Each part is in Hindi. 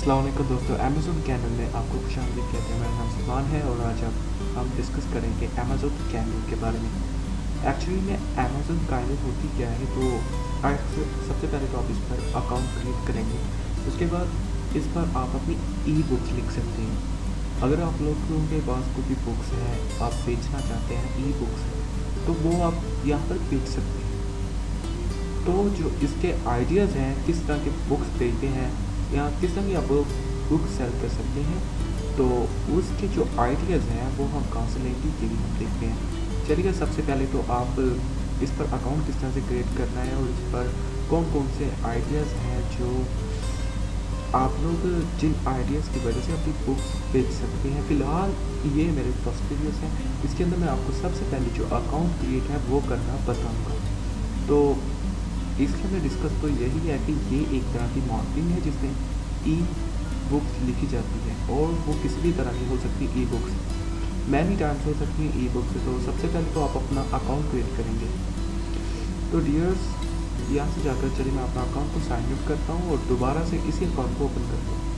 अस्सलाम वालेकुम दोस्तों, अमेज़न कैमल में आपको खुशामदीद कहते हैं। मेरा नाम सलमान है और आज हम डिस्कस करेंगे अमेज़न कैमल के बारे में। एक्चुअली में अमेज़न कैमल होती क्या है, तो सबसे पहले तो आप इस पर अकाउंट क्रिएट करेंगे। उसके बाद इस पर आप अपनी ई बुक्स लिख सकते हैं। अगर आप लोगों के पास कोई भी बुक्स है, आप बेचना चाहते हैं ई बुक्स, तो वो आप यहाँ पर बेच सकते हैं। तो जो इसके आइडियाज़ हैं, किस तरह के बुक्स बेचते हैं या किस तरह की आप बुक सेल कर सकते हैं, तो उसके जो आइडियाज़ हैं वो हम काउंसलिंग के लिए हम देखते हैं। चलिए, सबसे पहले तो आप इस पर अकाउंट किस तरह से क्रिएट करना है और इस पर कौन कौन से आइडियाज़ हैं जो आप लोग जिन आइडियाज़ की वजह से अपनी बुक्स बेच सकते हैं। फ़िलहाल ये मेरे फर्स्ट वीडियोस हैं, इसके अंदर मैं आपको सबसे पहले जो अकाउंट क्रिएट है वो करना बताऊँगा। तो इसके अंदर डिस्कस तो यही है कि ये एक तरह की मार्केटिंग है जिसमें ई बुक्स लिखी जाती है और वो किसी भी तरह की हो सकती है। ई बुक्स मैनी टाइम्स हो सकती हैं ई बुक्स। तो सबसे पहले तो आप अपना अकाउंट क्रिएट करेंगे। तो डियर्स, यहाँ से जाकर चलिए मैं अपना अकाउंट को साइन अप करता हूँ और दोबारा से इसी अकाउंट को ओपन करता हूँ।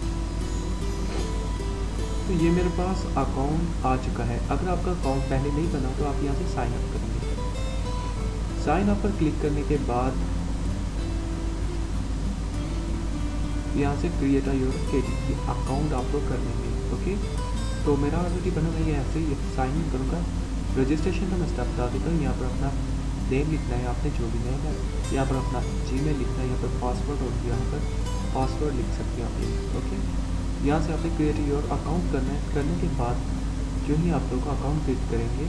तो ये मेरे पास अकाउंट आ चुका है। अगर आपका अकाउंट पहले नहीं बना तो आप यहाँ से साइन अप करेंगे। साइन अप पर क्लिक करने के बाद यहाँ से क्रिएट योर KDP अकाउंट आप लोग कर लेंगे। ओके, तो मेरा ऑलरेडी बना हुआ है। यहाँ से साइन इन करूँगा। रजिस्ट्रेशन का मैं स्टेप बता देता हूँ। यहाँ पर अपना नेम लिखना है, आपने जो भी नेम है। यहाँ पर अपना जीमेल लिखना है, यहाँ पर पासवर्ड और यहाँ पर पासवर्ड लिख सकते हैं आप। ओके, यहाँ से आपने क्रिएट योर अकाउंट करना है। करने के बाद जो ही आप लोग अकाउंट क्रिएट करेंगे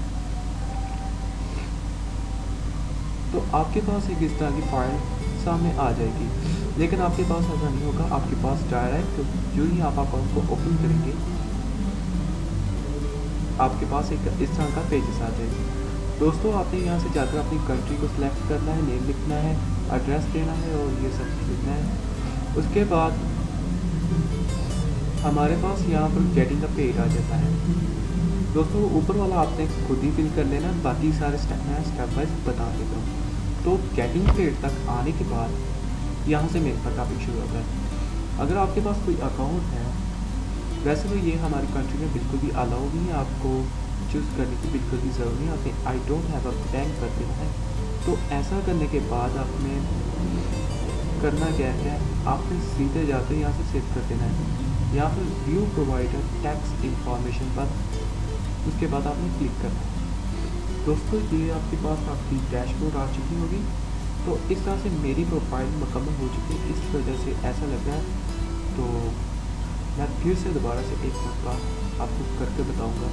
तो आपके पास एक इस तरह की फाइल सामने आ जाएगी। लेकिन आपके पास ऐसा नहीं होगा। आपके पास डायरेक्ट जो ही आप अकाउंट को ओपन करेंगे आपके पास एक इस तरह का पेजेस आ जाएगी। दोस्तों, आपने यहाँ से जाकर अपनी कंट्री को सिलेक्ट करना है, नेम लिखना है, एड्रेस देना है और ये सब लिखना है। उसके बाद हमारे पास यहाँ पर गेटिंग द पेड आ जाता है। दोस्तों, ऊपर वाला आपने खुद ही फिल कर लेना, बाकी सारे स्टेप मैं स्टेप वाइज बता देता हूँ। तो गेटिंग पेड तक आने के बाद यहाँ से मेरे टॉपिक शुरू होता है। अगर आपके पास कोई अकाउंट है, वैसे तो ये हमारी कंट्री में बिल्कुल भी अलाउ नहीं है, आपको चूज़ करने की बिल्कुल भी ज़रूरत नहीं। आपने I don't have a bank कर देना है। तो ऐसा करने के बाद आपने करना क्या है, आपने सीधे जाकर यहाँ से सेव कर देना है। यहाँ पर व्यू प्रोवाइडर टैक्स इंफॉर्मेशन पर उसके बाद आपने क्लिक करना है। दोस्तों, ये आपके पास आपकी डैशबोर्ड आ चुकी होगी। तो इस तरह से मेरी प्रोफाइल मुकम्मल हो चुकी है। इस वजह से ऐसा लग रहा है। तो मैं फिर से दोबारा से एक मरतबा आपको करके बताऊंगा।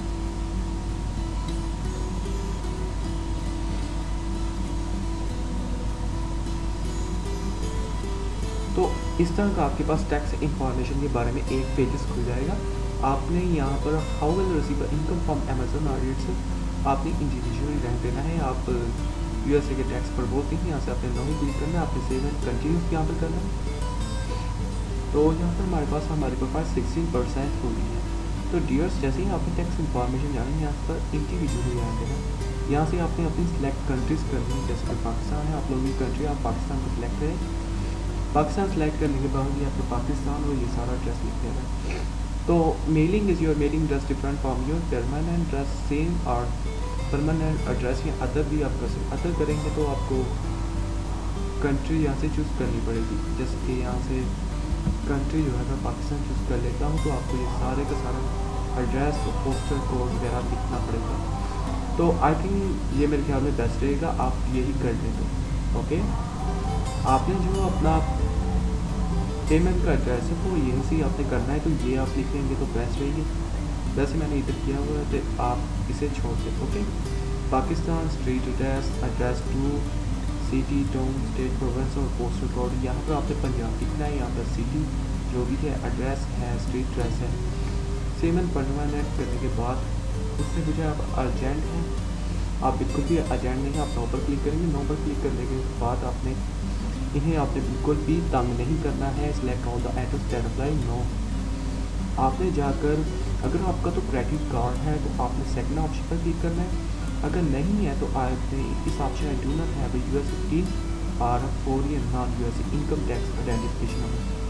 तो इस तरह का आपके पास टैक्स इंफॉर्मेशन के बारे में एक पेजेस खुल जाएगा। आपने यहाँ पर how will receive income from Amazon और इट्स आपने इंडिविजुअली रह देना है। आप USA के टैक्स पर बोलते हैं, यहाँ से आपने नो क्लिक करना है, आपने सेव एंड कंटिन्यू यहाँ पर करना है। तो यहाँ पर हमारे पास हमारे पास 16% हो गई है। तो डियर्स, जैसे ही आपने टैक्स इंफॉर्मेशन जानी है, यहाँ पर इंडिविजुअली रह देना। यहाँ से आपने अपनी सिलेक्ट कंट्रीज़ करनी है। जैसे कि पाकिस्तान है, आप लोगों की कंट्री, आप पाकिस्तान को सिलेक्ट करें। पाकिस्तान सेलेक्ट करने के बाद ये आपको पाकिस्तान और ये सारा एड्रेस लिख देगा। तो mailing is your mailing address different from your permanent address same और परमानेंट एड्रेस या अदर भी आप कर सकते। अदर करेंगे तो आपको कंट्री यहाँ से चूज़ करनी पड़ेगी। जैसे कि यहाँ से कंट्री जो है मैं पाकिस्तान चूज़ कर लेता हूँ, तो आपको ये सारे का सारा एड्रेस और पोस्टल कोड वगैरह लिखना पड़ेगा। तो आई थिंक ये मेरे ख्याल में बेस्ट रहेगा, आप यही कर लें। तो ओके, आपने जो अपना पेमेंट का एड्रेस है वो यहीं से आपने करना है। तो ये आप लिख लेंगे तो बेस्ट रहेगी। वैसे मैंने इधर किया हुआ है, तो आप इसे छोड़ दें। Okay, Pakistan street address, address two city, town, state, province और पोस्टल कोड। यहाँ पर आपने पंजाब लिखना है, यहाँ पर सिटी जो भी है, एड्रेस है, स्ट्रीट एड्रेस है। सेम एंड परमानेंट करने के बाद उससे मुझे आप अर्जेंट हैं, आप बिल्कुल भी अर्जेंट नहीं है, आप नो पर क्लिक करेंगे। नो पर क्लिक करने के बाद आपने इन्हें आपने बिल्कुल भी तंग नहीं करना है। Select all the items that apply, no. आपने जाकर अगर आपका तो क्रेडिट कार्ड है तो आपने सेकंड ऑप्शन पर क्लिक करना है। अगर नहीं है तो आपने इस option I do not have US 15 और foreign non US income tax identification number,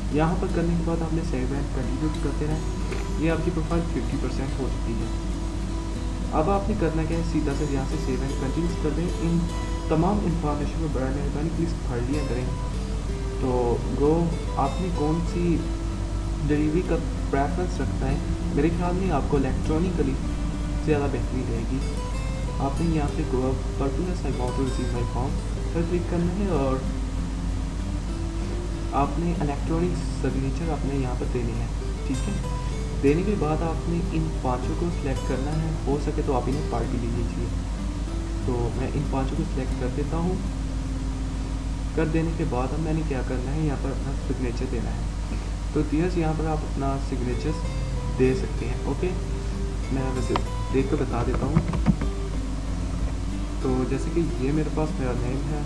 यहाँ पर करने के बाद आपने सेव एंड कंटिन्यू करते रहें। ये आपकी प्रोफाइल 50% हो चुकी है। अब आपने करना क्या है, सीधा से यहाँ से सेव एंड कंटिन्यू कर दें। इन तमाम इंफॉर्मेशन को बड़ा मेहरबानी प्लीज़ पढ़ लिया करें। तो गो आपने कौन सी डिलीवरी का प्रेफरेंस रखना है, मेरे ख्याल में आपको इलेक्ट्रॉनिकली ज़्यादा बेहतरी रहेगी। आपने यहाँ से go up purpose I want to receive my form पर क्लिक करना है और आपने इलेक्ट्रॉनिक सिग्नेचर आपने यहाँ पर देनी है। ठीक है, देने के बाद आपने इन पांचों को सिलेक्ट करना है। हो सके तो आप इन्हें पार्टी ले लीजिए। तो मैं इन पांचों को सिलेक्ट कर देता हूँ। कर देने के बाद अब मैंने क्या करना है, यहाँ पर अपना सिग्नेचर देना है। तो डियर्स यहाँ पर आप अपना सिग्नेचर दे सकते हैं। ओके, मैं वैसे देख कर बता देता हूँ। तो जैसे कि ये मेरे पास मेरा नेम है,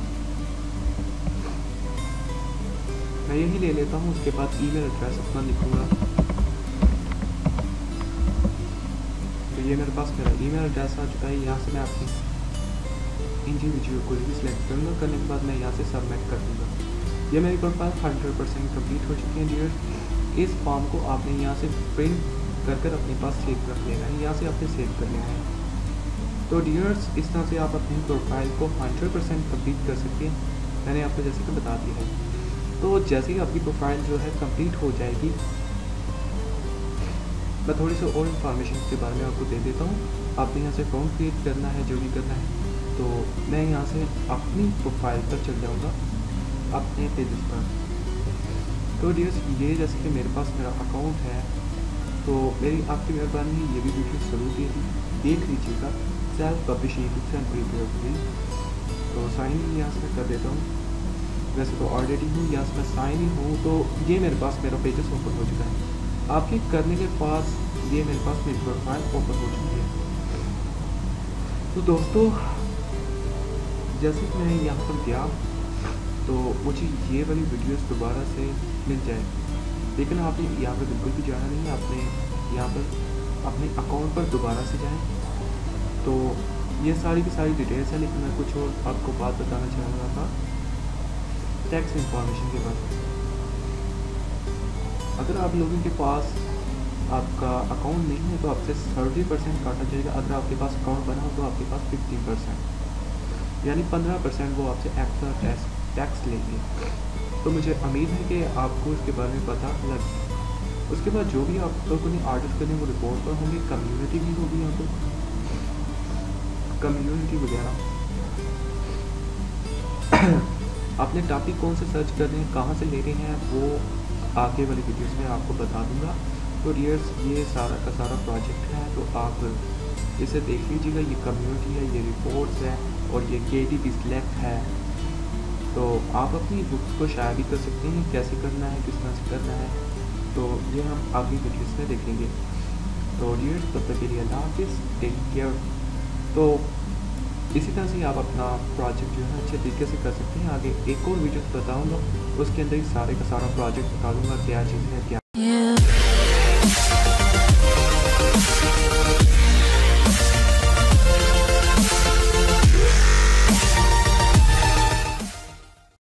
मैं यही ले लेता हूँ। उसके बाद ईमेल एड्रेस अपना लिखूँगा। तो ये मेरे पास मेरा ईमेल एड्रेस आ चुका है। यहाँ से मैं अपनी इंडिविजुअल को भी सिलेक्ट करूँगा। करने के बाद मैं यहाँ से सबमिट कर दूँगा। ये मेरी प्रोफाइल 100% कंप्लीट हो चुकी है डियर्स। इस फॉर्म को आपने यहाँ से प्रिंट कर कर अपने पास सेव कर लेना है। यहाँ से आपने सेव कर लेना है। तो डियर्स इस तरह से आप अपनी प्रोफाइल को 100% कंप्लीट कर सकते हैं। मैंने आपको जैसे कि बता दिया है। तो जैसे ही आपकी प्रोफाइल जो है कंप्लीट हो जाएगी, मैं थोड़ी सी और इन्फॉर्मेशन के बारे में आपको दे देता हूँ। आपने यहाँ से अकाउंट क्रिएट करना है, जो भी करना है। तो मैं यहाँ से अपनी प्रोफाइल पर चल जाऊँगा, अपने पेजेस पर। तो डियर्स ये जैसे कि मेरे पास मेरा अकाउंट है, तो मेरी आपकी मेहरबानी है ये भी वीडियो ज़रूर देख लीजिएगा। Self publishing and prepare. तो साइन इन यहाँ से मैं कर देता हूँ। वैसे तो ऑलरेडी हूँ, यहाँ से मैं साइन इन हूँ। तो ये मेरे पास मेरा पेजेस ओपन हो चुका है। आपके करने के पास ये मेरे पास मेरी प्रोफाइल ओपन हो चुकी है। तो दोस्तों जैसे कि मैं यहाँ पर गया तो मुझे ये वाली वीडियोस दोबारा से मिल जाए, लेकिन आपने यहाँ पर बिल्कुल भी जाना नहीं है। आपने यहाँ पर अपने अकाउंट पर दोबारा से जाएं। तो ये सारी की सारी डिटेल्स है, लेकिन मैं कुछ और आपको बात बताना चाह रहा था टैक्स इंफॉर्मेशन के बारे में। अगर आप लोगों के पास आपका अकाउंट नहीं है तो आपसे 30% काटा जाएगा। अगर आपके पास अकाउंट बना हो तो आपके पास 50%, यानी 15% वो आपसे एक्स्ट्रा टैक्स लेंगे। तो मुझे उम्मीद है कि आपको इसके बारे में पता लग गया। उसके बाद जो भी आप लोगों ने आर्टिस्ट करने वो रिपोर्ट पर होंगे, कम्युनिटी भी होगी यहाँ पर, कम्युनिटी वगैरह। आपने टॉपिक कौन से सर्च कर रहे हैं, कहाँ से ले रहे हैं, वो आगे वाली वीडियोस में आपको बता दूंगा। तो डियर्स ये सारा का सारा प्रोजेक्ट है, तो आप इसे देख लीजिएगा। ये कम्युनिटी है, ये रिपोर्ट्स है और ये KDP सिलेक्ट है। तो आप अपनी बुक्स को शेयर भी कर सकते हैं, कैसे करना है, किस तरह से करना है। तो ये हम आगे वीडियोस में देखेंगे। तो डियर्स तब तक के लिए अल्लाह हाफिज़, टेक केयर। तो इसी तरह से आप अपना प्रोजेक्ट जो है अच्छे तरीके से कर सकते हैं। आगे एक और वीडियो बताऊंगा, उसके अंदर ही सारे का सारा प्रोजेक्ट बता दूंगा क्या चीज़ है क्या।